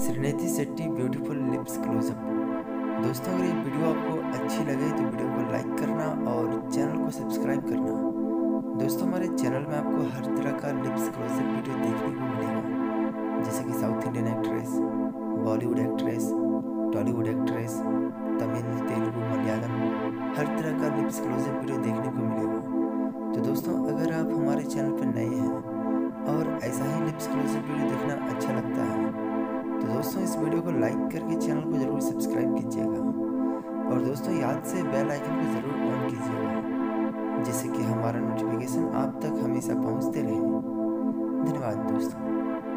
Srinidhi Shetty beautiful lips close up. दोस्तों अगर ये वीडियो आपको अच्छी लगे तो वीडियो को लाइक करना और चैनल को सब्सक्राइब करना। दोस्तों हमारे चैनल में आपको हर तरह का लिप्स क्लोजअप वीडियो देखने को मिलेगा, जैसे कि south Indian actress, Bollywood actress, Tollywood actress, Tamil, Telugu, Malayalam, हर तरह का लिप्स क्लोजअप वीडियो देखने को मिलेगा। तो दोस्तों अगर आप हमारे चैनल पर नए हैं और ऐसा ही लिप्स क्लोजअप वीडियो देखना अच्छा लगता है तो दोस्तों इस वीडियो को लाइक करके चैनल को ज़रूर सब्सक्राइब कीजिएगा और दोस्तों याद से बेल आइकन को ज़रूर ऑन कीजिएगा, जिससे कि हमारा नोटिफिकेशन आप तक हमेशा पहुंचते रहे। धन्यवाद दोस्तों।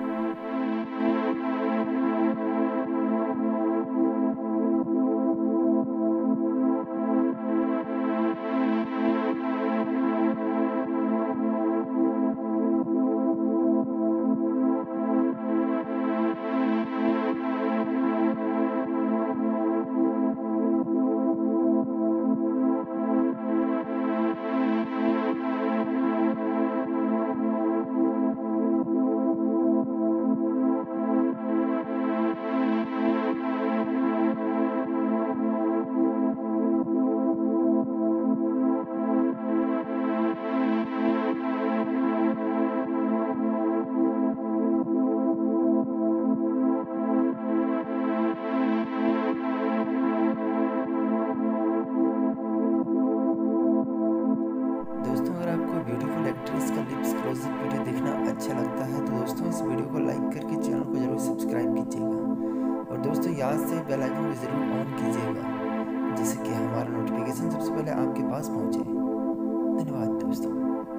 दोस्तों अगर आपको ब्यूटीफुल एक्ट्रेस का लिप्स क्लोजअप वीडियो देखना अच्छा लगता है तो दोस्तों इस वीडियो को लाइक करके चैनल को ज़रूर सब्सक्राइब कीजिएगा और दोस्तों याद से बेल आइकन को ज़रूर ऑन कीजिएगा, जिससे कि हमारा नोटिफिकेशन सबसे पहले आपके पास पहुंचे। धन्यवाद दोस्तों।